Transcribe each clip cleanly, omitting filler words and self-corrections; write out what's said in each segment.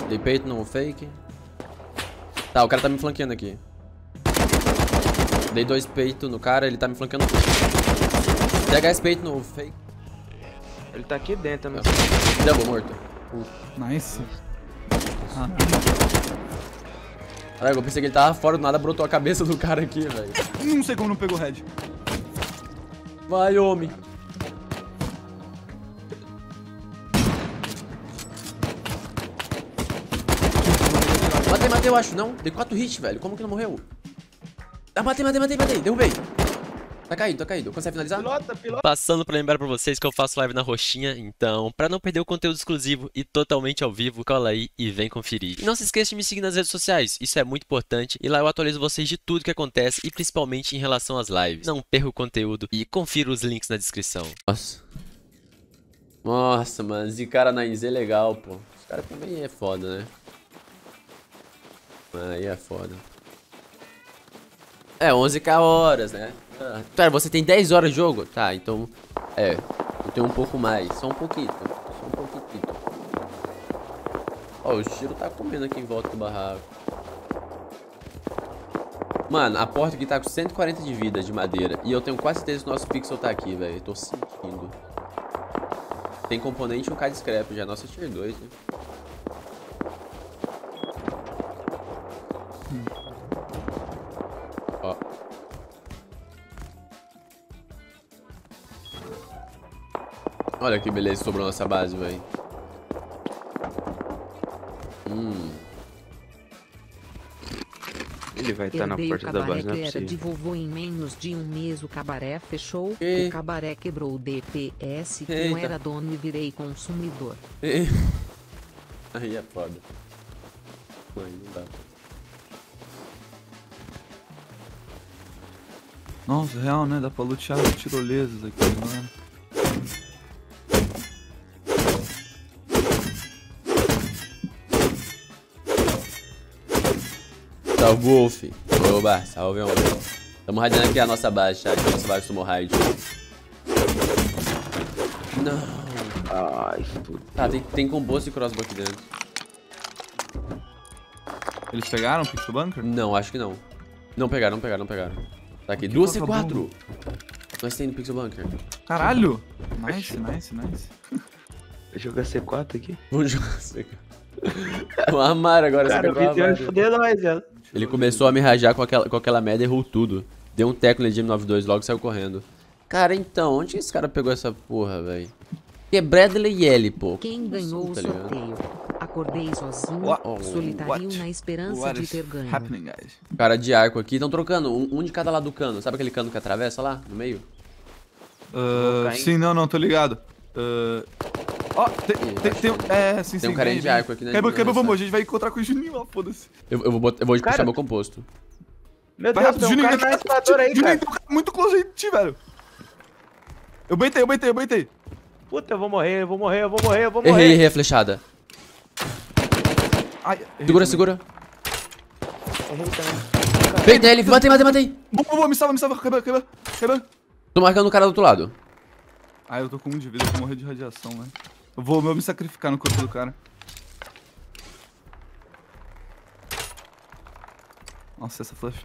Dei peito no fake. Tá, o cara tá me flanqueando aqui. Dei 2 peitos no cara, ele tá me flanqueando. Pega esse peito no fake. Ele tá aqui dentro, meu. Double, morto. Nice. Caralho, eu pensei que ele tava fora do nada, brotou a cabeça do cara aqui, velho. Não sei como não pegou head. Vai, homem. Matei, eu acho, não. Dei 4 hits, velho. Como que não morreu? Ah, matei. Derrubei. Tá caído. Consegue finalizar? Pilota. Passando pra lembrar pra vocês que eu faço live na roxinha, então, pra não perder o conteúdo exclusivo e totalmente ao vivo, cola aí e vem conferir. E não se esqueça de me seguir nas redes sociais, isso é muito importante, e lá eu atualizo vocês de tudo que acontece e principalmente em relação às lives. Não perca o conteúdo e confira os links na descrição. Nossa, mano, esse cara na IZ é legal, pô. Esse cara também é foda, né? Aí é foda. É, 11k horas, né? Cara, você tem 10 horas de jogo? Tá, então... eu tenho um pouco mais. Só um pouquinho. Ó, o Shiro tá comendo aqui em volta do barraco. Mano, a porta aqui tá com 140 de vida de madeira. E eu tenho quase certeza que o nosso pixel tá aqui, velho. Tô sentindo. Tem componente e um K de scrap já. Nossa, tier 2, né? Ó. Olha que beleza que sobrou nossa base, velho. Ele vai estar na porta da base, não é era possível. de vovô em menos de um mês. O cabaré fechou. E? O cabaré quebrou o DPS. Não Eita. era dono e virei consumidor. Aí é foda. Mãe, não dá. Nossa, real, né? Dá pra lutear tirolesas aqui, mano. Salve, Wolf. Oba, salve, homem. Tamo raidando aqui a nossa base, chat. A nossa base tomou raid. Não. Ai, puta. Tá, tem composto e crossbow aqui dentro. Eles pegaram o Pixel Bunker? Não, acho que não. Não pegaram. Tá aqui, Que 2 vagabundo. C4. Nós tem no Pixel Bunker. Caralho! Nice. Deixa eu jogar C4 aqui. Vamos jogar C4. O Amaro agora, Cara, você pegou o o vídeo vai Amaro. foder nós, velho. Ele começou a me rajar com aquela merda e errou tudo. Deu um teco no GM92, logo saiu correndo. Cara, então, onde que esse cara pegou essa porra, velho? Que é Bradley L, pô. Quem ganhou o Tá ligado? sorteio? Acordei sozinho, What? solitário na esperança What de is ter ganho. happening, guys? Cara de arco aqui, estão trocando, um de cada lado do cano. Sabe aquele cano que atravessa lá, no meio? Sim, não, tô ligado. Ó, sim. Tem um carinha de arco aqui, né? Quebra, vamos, a gente vai encontrar com o Juninho lá, foda-se. Eu vou Cara, puxar meu composto. Meu Vai Deus, rápido, tem um Juninho, cara na espadora aí, Juninho, cara. tem um cara muito close aí de ti, velho. Eu baitei. Puta, eu vou morrer. Errei a flechada. Ai, Segura. Errei também. Peitei ele, matei. Boa, me salva, quebra. Tô marcando o cara do outro lado. Ah, eu tô com 1 de vida, eu vou morrer de radiação, velho. Eu vou me sacrificar no corpo do cara. Nossa, essa flash.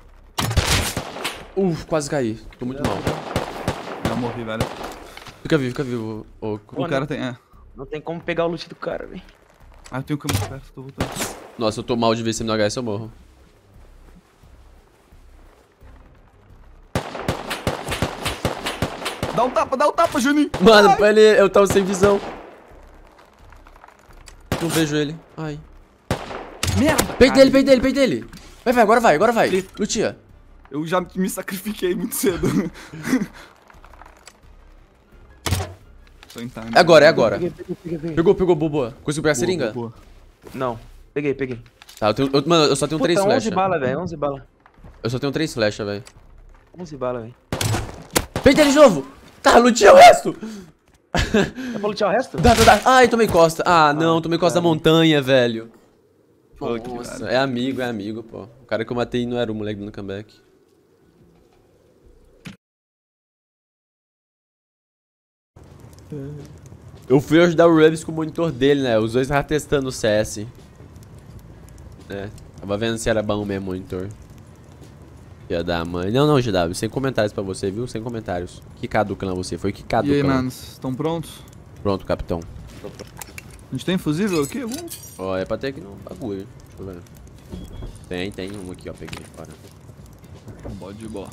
Quase caí. Tô muito mal. Já morri, velho. Fica vivo. O cara tem, Não tem como pegar o loot do cara, velho. Ah, eu tenho câmera perto, tô voltando. Nossa, eu tô mal de ver se no HS eu morro. Dá um tapa, Juninho! Mano, eu tava sem visão. Não vejo ele. Ai. Merda! Peitei dele. Vai, agora vai. Lutia. Eu já me sacrifiquei muito cedo. Tô em time. É agora. Peguei. Pegou, boa. Conseguiu pegar a seringa? Boa. Não, peguei. Tá, mano, eu só tenho 3 Puta, 11 flechas. balas, velho, 11 balas. Eu só tenho 3 flechas, velho. 11 balas, velho. Peitei ele de novo. Tá, lutia o resto. Dá pra lutear o resto? Dá. Ai, tomei costa. Ah, não, tomei costa da montanha, velho. Fuck, Nossa, velho. é amigo, pô. O cara que eu matei não era o moleque do comeback. Eu fui ajudar o Rebs com o monitor dele, né? Os dois estavam testando o CS. É, tava vendo se era bom mesmo, monitor. Ia dar mãe. Não, não, GW, sem comentários pra você, viu? Sem comentários. Quicado do clã você, foi quicado E aí, do clã. manos, estão prontos? Pronto, capitão. A gente tem fusível aqui? Algum? Ó, é pra ter aqui no bagulho. Deixa eu ver. Tem um aqui, ó, peguei fora. Bode boa.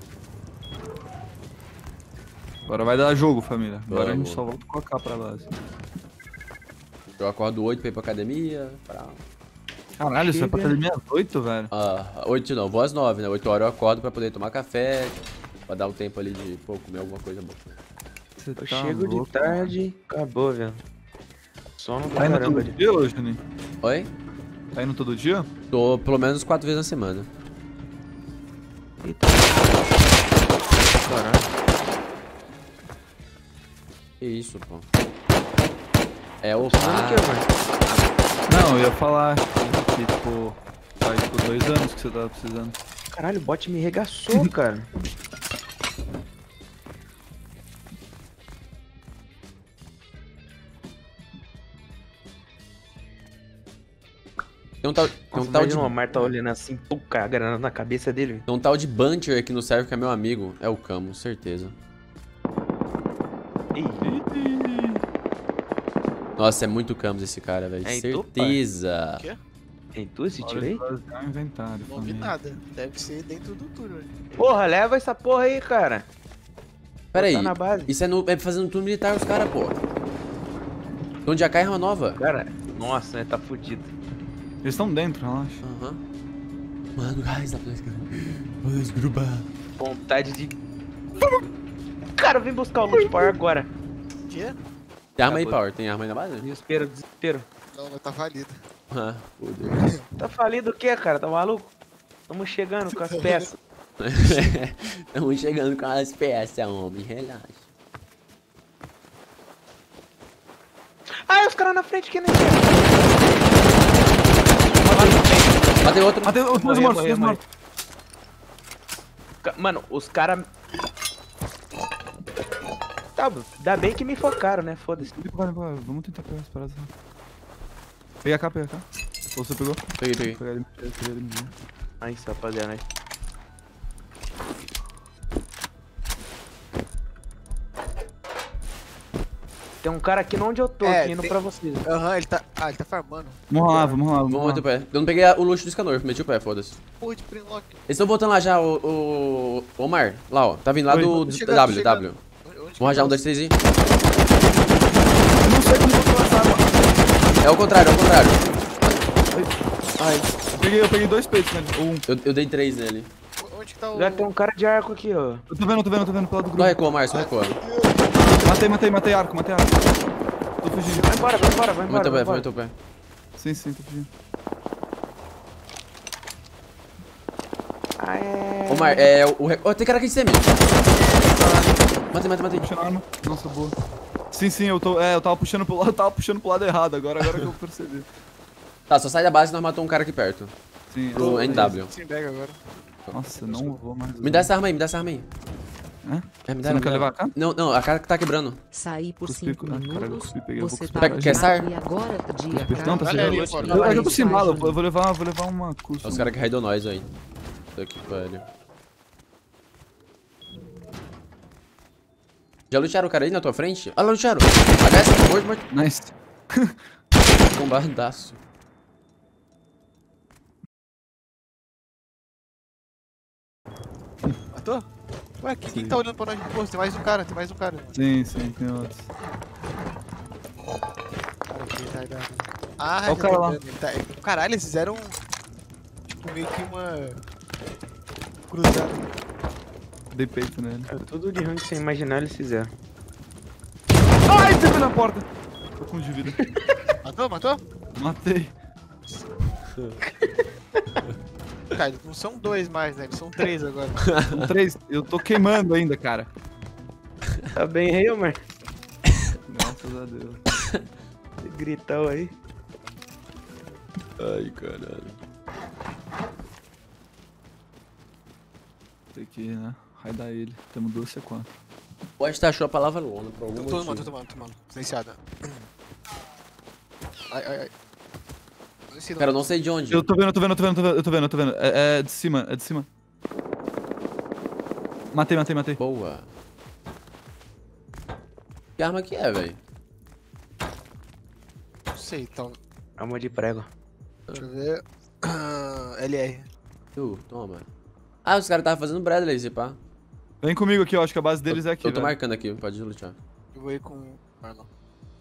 Agora vai dar jogo, família. Agora a gente Vamos. só volta colocar pra base. Eu acordo 8 pra ir pra academia. Caralho, você vai pra academia às 8, velho? 8 não, vou às 9, né? 8 horas eu acordo pra poder tomar café. Pra dar um tempo ali de, pô, comer alguma coisa boa. Você Eu chego de tarde, acabou, velho. Sono do Tá indo caramba. todo dia, ô, Juninho? Oi? Tá indo todo dia? Tô pelo menos 4 vezes na semana. Eita. Caralho. Que isso, pô. É o Fazendo o que, mano? Não, eu ia falar que, tipo, faz tipo 2 anos que você tava precisando. Caralho, o bot me regaçou, cara. Tem um tal, Imagina o Omar tá olhando assim, pô, a granada na cabeça dele. tem um tal de Buncher aqui no server que é meu amigo. É o Camo, certeza. Ih, Nossa, é muito Camus esse cara, velho. É em tu, Certeza. Quê? tem tu esse tiro aí? Esvaziar o inventário, Não vi família. nada. Deve ser dentro do turno. Porra, leva essa porra aí, cara. Pera aí. Tá na base. Isso é fazendo turno militar os caras, pô. Então já cai arma nova. Cara, nossa, né, tá fudido. Eles estão dentro, relaxa. Aham. Mano, guys, dá pra desgrubar. Vontade de... Cara, vem buscar o loot power agora. Quê? Tem arma aí, Acabou. Power? Tem arma aí na base? Desespero, desespero. Não, mas tá válido. Ah, fodeu. Tá falido o quê, cara? Tá maluco? Tamo chegando com as peças. Estamos chegando com as peças, homem. Relaxa. Ai, os caras na frente que nem... Matei outro. Matei os dois Morreu, mortos, morreu, dois morreu. mortos. Mano, os caras... Tá, ainda bem que me focaram, né? Foda-se. Vai, vamos tentar pegar as paradas. Pega cá, pega cá. Ou você pegou? Peguei. Pegar ele, pegar ele. Aí, rapaziada, aí. Tem um cara aqui onde eu tô, É, aqui indo tem- pra vocês. Aham, ele tá. Ah, ele tá farmando. Vamos lá, vamos lá. Vamos meter o pé. Eu não peguei o luxo do escanor, meti o pé, foda-se. Porra de Prinlock. Eles estão voltando lá já, o Omar. Lá, ó. Tá vindo lá Oi, do tô chegando, W, tô W. Onde que Vamos rajar tá? 1, 2, 3 e... Não sei como eu vou essa arma. É o contrário, é o contrário. Ai, eu peguei 2 peitos, né? Ou 1. Eu dei 3 nele. Onde que tá o. Já tem um cara de arco aqui, ó. Eu tô vendo pro lado do Só grupo. recua, Omar, só recua. Matei arco. Tô fugindo. Vai embora, vai embora, vai Vamos meter o pé, embora. vamos meter o pé. Sim, tô fugindo. Ah, é... Omar, Ó, tem cara aqui em cima. Matei. Puxando a arma. Nossa, boa. Sim, eu tava puxando pro lado errado, agora que eu percebi. Tá, só sai da base e nós matamos um cara aqui perto. Sim, Pro NW. Sem bag agora. Nossa, não vou mais. Me dá essa arma aí, Hã? Me Você não quer levar a cá? Não, a cara que tá quebrando. Saí por Cuspi, 5 caralho, minutos. cuspi, peguei, eu vou Você cuspir. tá Quer SAR? e agora dia Não, tá Olha ali, chegando. fora. Eu já tô sem bala, Mensagem. eu vou levar uma curso. Os caras que raidou nós aí. Tô aqui, velho. Já lutearam o cara aí na tua frente? Ah, lá lutearam. HS, morto. Nice. Combadaço. Matou? Ué, quem tá olhando pra nós de boa? Tem mais um cara. Sim, tem outros. Cara, que retardado. Ah, Olha o cara lá. Caralho, eles fizeram. Tipo, meio que uma. Cruzada. Dei peito nele. Tudo de ruim que você imaginar eles fizeram. Ai, teve na porta. Tô com um de vida. Matou? Matei. Cara, eles não são 2 mais, né? Eles são 3 agora. São 3. Eu tô queimando ainda, cara. Tá bem aí, Omar? Graças a Deus. Esse gritão aí. Ai, caralho. Tem que, né? Raidar ele. Temos 2 C4. Pode estar achou a palavra lona por algum Tô motivo. tomando. Silenciada. Ai. desci. Cara, eu não sei de onde. Eu tô vendo. É de cima, Matei. Boa. Que arma que é, velho? Não sei, então. Arma de prego. Deixa eu ver. LR. Toma. Ah, os caras estavam fazendo Bradley, esse pá. Vem comigo aqui, eu acho que a base deles é aqui, Eu tô velho. marcando aqui, pode lutar. Eu vou ir com. Ah, não.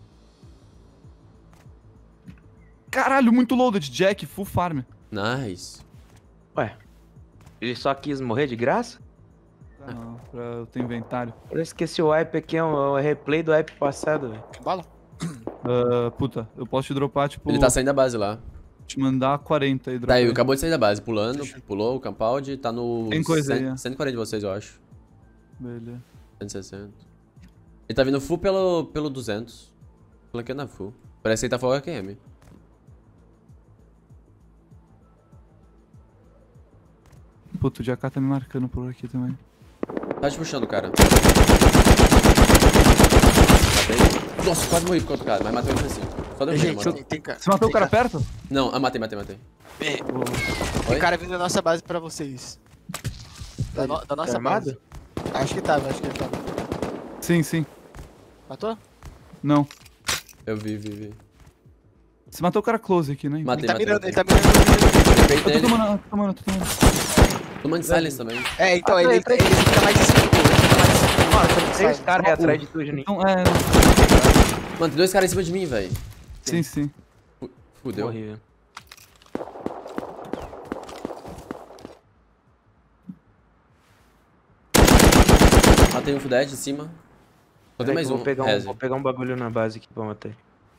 Caralho, muito loaded, Jack, full farm. Nice. Ué, ele só quis morrer de graça? Não, pra eu ter inventário. Eu esqueci o wipe aqui, é um replay do wipe passado, velho. Tem bala? Puta, eu posso te dropar, tipo... Ele tá saindo da base lá. Te mandar 40 e Tá dropar. aí, acabou de sair da base, pulando, pulou o compound, tá no... Tem coisa aí, 140 de vocês, eu acho. Beleza. 160. Ele tá vindo full pelo 200. Flanqueando na full. Parece que ele tá full AQM. Puta, o JK tá me marcando por aqui também. Tá te puxando, cara. Matei. Nossa, quase morri por outro cara, mas matei ele assim. Só deu Gente, mano. tem cara. Você matou o cara perto? Não, matei. Tem Oi? cara vindo da nossa base pra vocês. Da nossa base. armado? Acho que tava. Sim. Matou? Não. Eu vi. Você matou o cara close aqui, né? Matei, Ele tá mirando. matei. Ele Peitei Eu tô ele. tomando. Tomando silence também. É, então ele fica mais de cima. Mano, tem 3 caras aí atrás de tu, Juninho. Então, Mano, tem 2 caras em cima de mim, velho. sim. Fudeu. Morri, velho. Matei um full dead em cima. Só tem Peraí mais que eu um. vou pegar um bagulho na base aqui pra matar.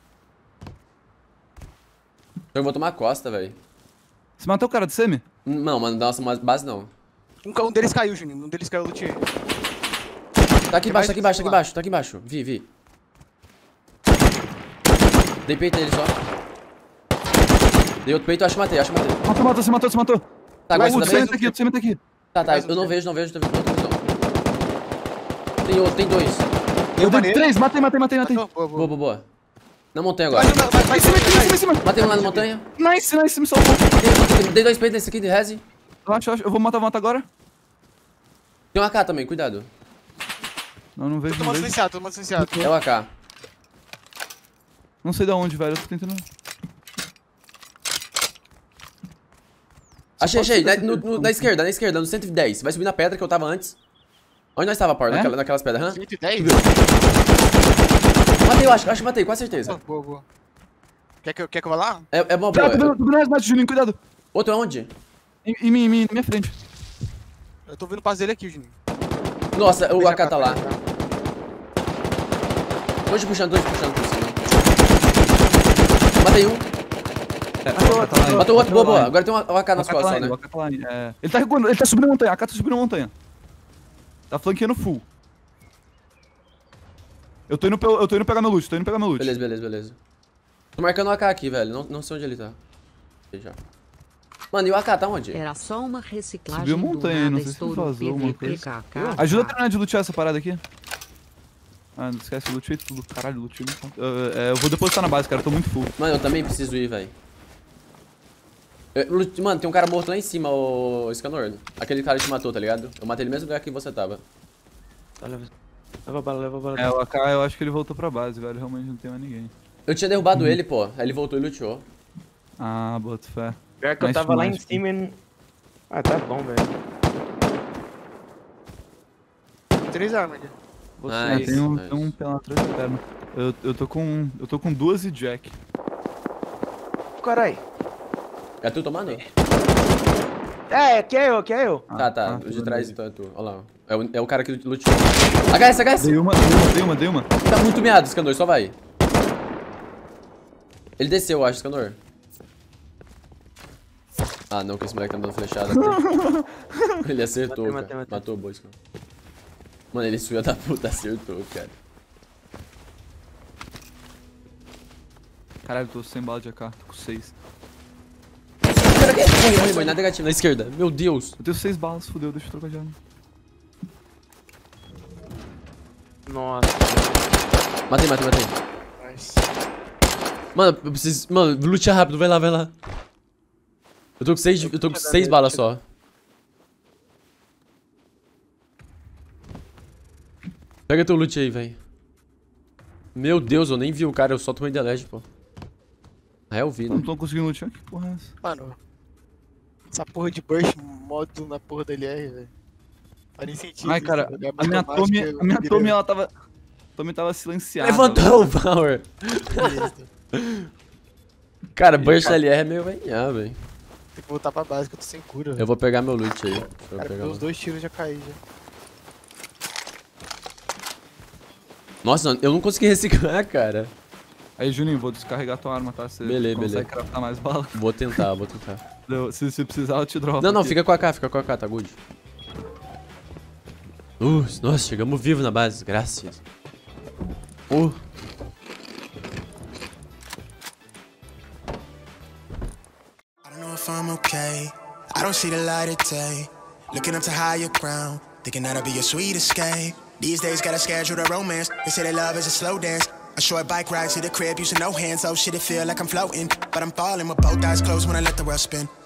Eu vou tomar a costa, velho. Você matou o cara de semi? Não, mano, da nossa base não. Um deles caiu, Juninho. Um deles caiu do tiro. Tá aqui embaixo. Vi. Dei peito nele só. Dei outro peito, acho que matei. Você matou. Tá, agora você Semi tá tá aqui. Tá, eu não vejo, tô vendo. Tem outro, tem 2. Eu dei 3, matei. Boa. Na montanha agora. Vai, Em cima. Matei um lá na montanha. Nice, me salvou. Dei 2 peitos nesse aqui de rezi. Relaxa, eu vou matar agora. Tem um AK também, cuidado. Não vejo. Tô tomando silenciado. É o AK. Não sei de onde, velho. Eu tô tentando. Achei. Na esquerda, no 110. Vai subir na pedra que eu tava antes. Onde nós tava, Power? Naquelas pedras, hã? 110? Matei, eu acho que matei, com certeza. Boa. Quer que eu vá lá? É uma Tô boa. vendo resmate, Juninho, cuidado. Outro é onde? Em mim, na minha frente. Eu tô vendo o passo dele aqui, Juninho. Nossa, o AK tá lá. Tô te puxando por cima. Matei um. Matou outro, boa. Agora tem um AK nas costas só, né? Ele tá recuando, ele tá subindo a montanha. A AK tá subindo a montanha. Tá flanqueando full. Eu tô indo pegar meu loot, Beleza. Tô marcando o AK aqui, velho. Não sei onde ele tá. Já. Mano, e o AK tá onde? Era só uma reciclagem. Subiu a montanha, do não nada, sei se estourou vazou alguma coisa. PVPKK. Ajuda a terminar de lutear essa parada aqui. Ah, não esquece, eu lutei tudo. Caralho, lutei muito. Eu vou depositar na base, cara, eu tô muito full. Mano, eu também preciso ir, velho. Mano, tem um cara morto lá em cima, o Scanor. Aquele cara que te matou, tá ligado? Eu matei ele no mesmo lugar que você tava. Leva a bala. O AK, eu acho que ele voltou pra base, velho. Realmente não tem mais ninguém. Eu tinha derrubado ele, pô. Aí ele voltou e luteou. Ah, boto fé. Pior que eu tava lá em cima e não... Ah, tá bom, velho. 3 armas aqui. Nice, Tem um nice. pela atrás da perna. Eu tô com 2 e Jack. Carai. É tu tomando? Que é eu. Tá. O de trás então é tu. Olha lá. É o cara que luteou. HS! Dei uma. Tá muito meado, Scanor, só vai. Ele desceu, eu acho, Scanor. Ah, não, que esse moleque tá me dando flechada aqui. Ele acertou, Matei. cara. Matou o boy, Scanor. Mano, ele filho da puta acertou, cara. Caralho, tô sem bala de AK, tô com 6. Morri, na negativa, na esquerda. Meu Deus. Eu tenho 6 balas, fudeu, deixa eu trocar de arma. Nossa. Matei. Nice. Mano, eu preciso... Mano, lutear rápido, vai lá. Eu tô com 6 balas só. Pega teu loot aí, velho. Meu Deus, eu nem vi o cara, eu só tomei delege, pô. Ah, eu vi, né? Não tô conseguindo lutear, que porra é essa? Mano, essa porra de burst modo na porra da LR, velho. Faz nem sentido. Ai, cara, isso, velho. a minha Tommy, ela tava... Tommy tava silenciada. Levantou o power. Beleza. Cara, burst LR é meio venhar, velho. Tem que voltar pra base, que eu tô sem cura, Eu velho. vou pegar meu loot aí. Deixa eu Cara, pegar meus meu... 2 tiros já caí já. Nossa, eu não consegui reciclar, cara. Aí, Juninho, vou descarregar tua arma, tá? Você Beleza, consegue beleza. craftar mais bala. Vou tentar. Se precisar, eu te dropo. Não, aqui. fica com a AK, tá good. Nossa, chegamos vivos na base, graças. I don't know if I'm okay. I don't see the light of day. Looking up to higher ground, thinking that'll be a sweet escape. These days gotta schedule the romance. They say that love is a slow dance. A short bike ride to the crib using no hands. Oh shit, it feel like I'm floating, but I'm falling with both eyes closed when I let the world spin.